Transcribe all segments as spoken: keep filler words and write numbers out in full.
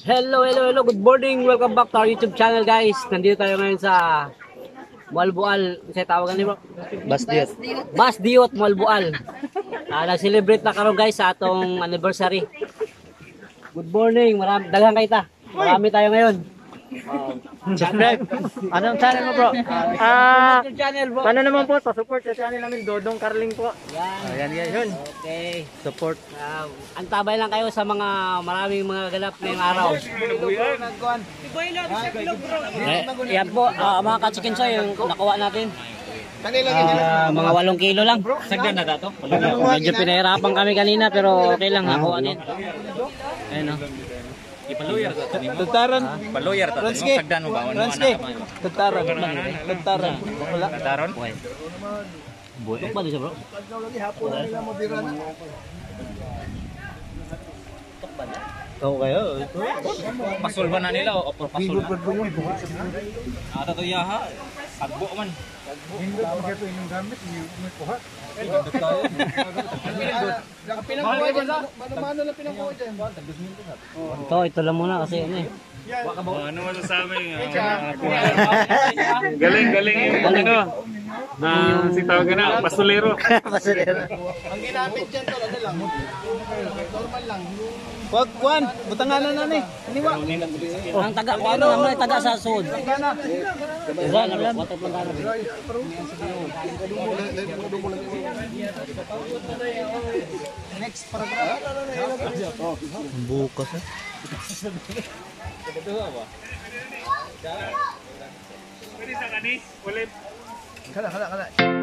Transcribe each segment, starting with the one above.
Hello, hello, hello. Good morning. Welcome back to our YouTube channel, guys. Nandito tayo ngayon sa Mualbual. Sa tawagan ni bro? Basdiot. Basdiot, Mualbual. Ah, nag-celebrate na karon guys sa atong anniversary. Good morning. Marami daghang kay ta. Marami tayo ngayon. Subscribe. Anong channel mo, bro? Ah, YouTube channel, bro. paano naman po? Pa-support sa channel namin, Dodong Carling po. Yan. Ayan, yan, yun. Okay. Support. Uh, antabay lang kayo sa mga maraming mga ganap ngayong araw. Eh, yan po, ah, mga ka-chicken choy yung nakuha natin. Ah, mga walong kilo lang. Sagdan na dato. Medyo pinahirapan kami kanina pero okay lang, nakuha din. Ayun, no? Ipaloyar ta nimo. Tataran. Paloyar ta nimo. Sagdan mo ba ano Ranske. anak? Tataran. Tataran. Wala. Tataron? Butok ba doon siya, bro? Ikaw kayo. Pasul ba na nila o por pasul? Ah, tato yaha. Sagbo man. Ito, ito lang muna kasi ano eh. Ano masasabi? Galing, galing yung ano. Na si tawag na, pasulero. Ang ginamit dyan tol, ano lang, normal lang. Wag, Juan. Butanganan na ni. Aniwa. Ang taga, kung ano naman, taga sa sud. Diba, nalang, water plant na. Next paragraph. Bukas eh. Pwede sa kani, ulit. Kala, kala, kala.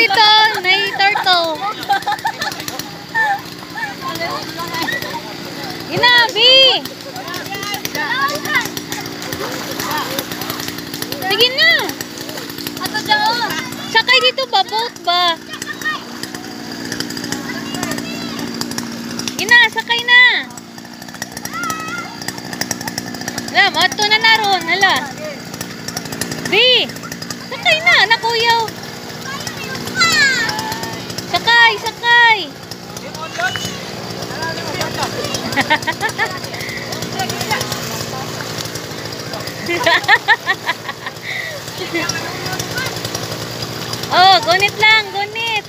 Dito, may turtle. Inabi! Sige na! Ato doon! Sakay dito ba? Boat ba? Ina, sakay na! Alam, ato na naroon. Hala. Di! Sakay na, nakuyaw. Sakay, sakay! Oh, gunit lang, gunit.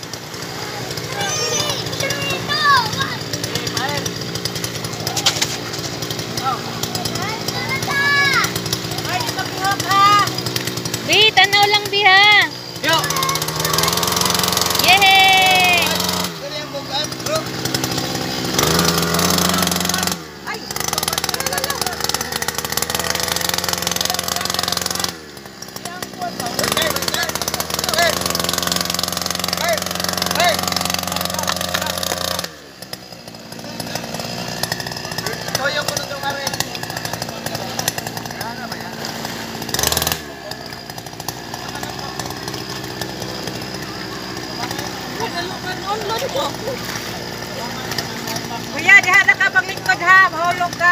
Bi, tanaw lang bi ha. Yo. Yehey! Kuya, diha na ka paglingkod ha, mahulog ka.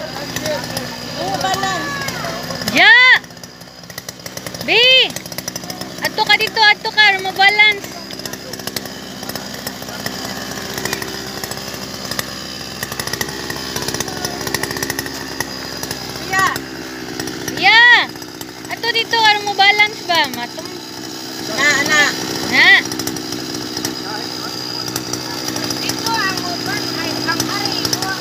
Ya! Bi! Adto ka dito, adto ka, mabalance. Kuya, Ya! Adto dito, ano mo balance ba? Matum... na, na. Na! Dito ang uban ay kangari.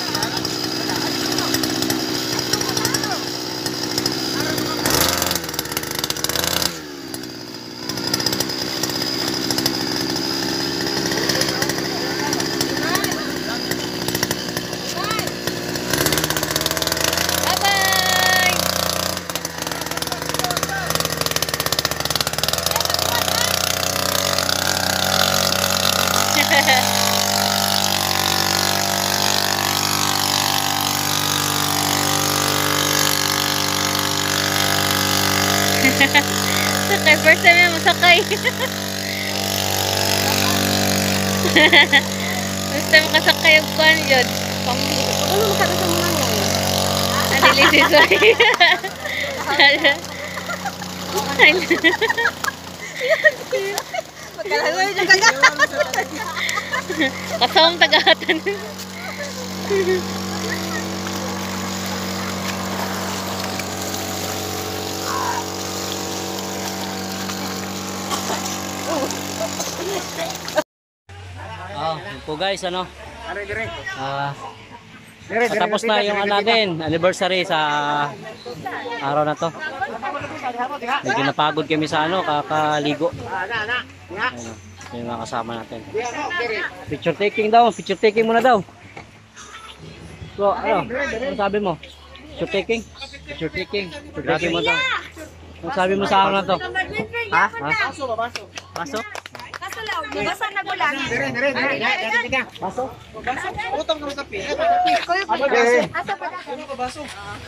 Bye-bye! Sakay, first time yan masakay. First time makasakay ang pan yun. Ano makata sa mga ngayon? Alilisis ba? Magkalangoy na kaga. Kasawang tagahatan. Oh, yun po guys, ano? Ah, tapos na yung ano natin, anniversary sa araw na to. Medyo napagod kami sa ano, kakaligo. Ayun, yung mga kasama natin. Picture taking daw, picture taking muna daw. So, ano? Ano sabi mo? Picture taking? Picture taking. Picture taking mo daw. Ano sabi mo sa araw na to? Ha? Ha? Paso? Basa na ko lang. Paso? Utang naman sa pila. Asa pa na? Ano ka baso?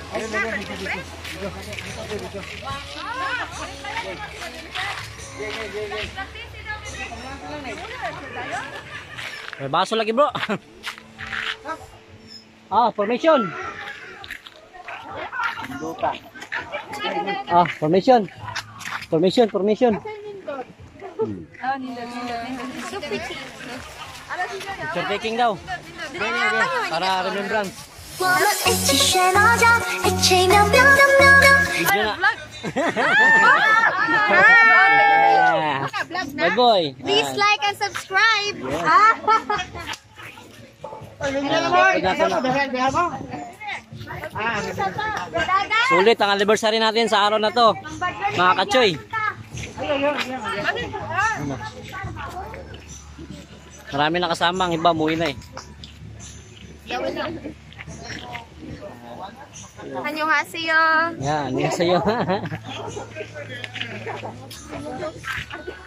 May baso lagi bro. Ah, formation. Ah, formation. Formation, formation. Hmm. Picture taking daw. Para remembrance. Video na. Bye boy. Please like and subscribe. Sulit ang anniversary natin sa araw na to, mga kachoy. Marami na kasama, ang iba muwi na eh. 안녕하세요. Yan, yan sa'yo.